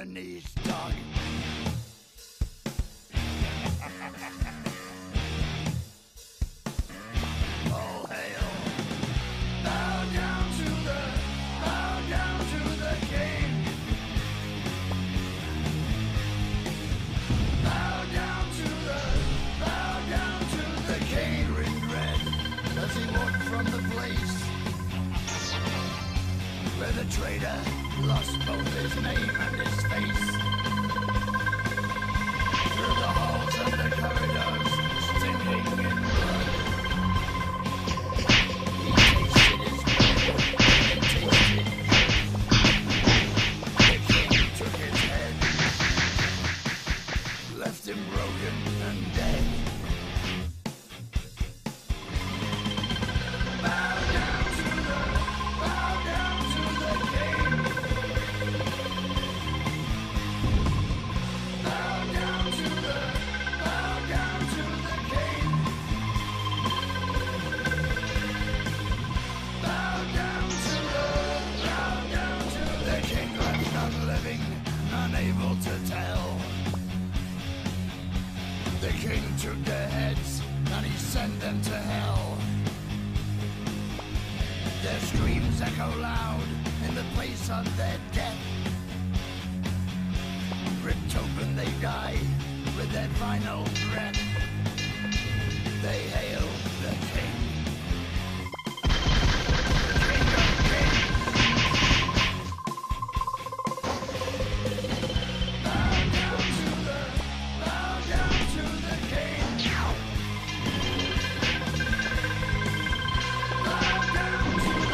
your knees, dog. All hail. Bow down to the king. Bow down to the king in red as he walked from the place where the traitor lost both his name and his face. Through the halls and the corridors, stinking in blood, he tasted his grave and tasted. The king took his head, left him broken and dead. Bow down to the king. Bow down to the king. Bow down to the king, left none living, unable to tell. The king took their heads and he sent them to hell. Their screams echo loud in the place of their death. Ripped open they die with their final breath. They hail the king. The king of kings. Bow down to the king. Bow down to the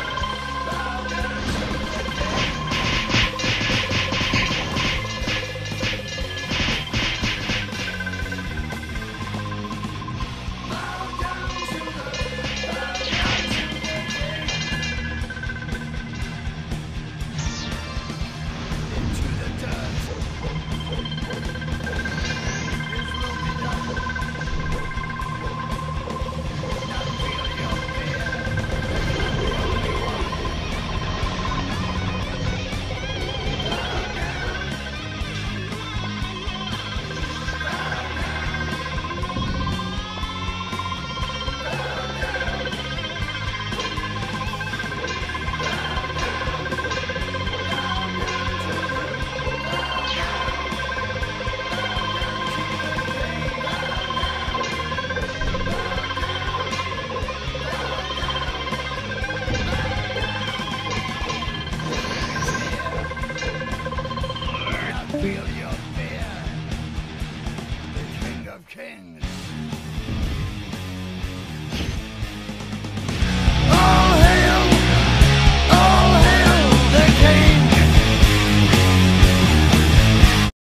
into the dirt. His will be done. Now feel your fear. The only one. Bow down. Feel